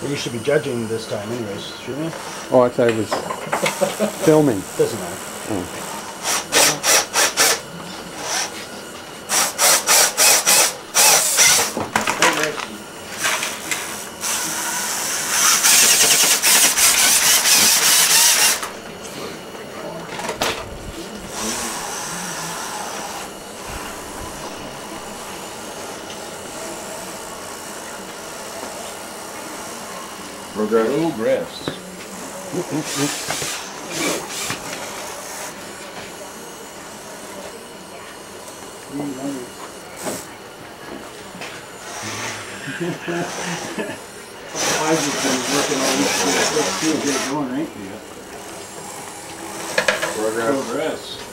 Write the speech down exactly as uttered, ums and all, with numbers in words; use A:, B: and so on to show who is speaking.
A: Well, you should be judging this time anyways, shouldn't you?
B: Oh, I thought it was filming.
A: Doesn't matter.
B: Oh.
C: Progress.
D: I've just been working on this. Let's see if they're going, right?
C: Progress. Progress.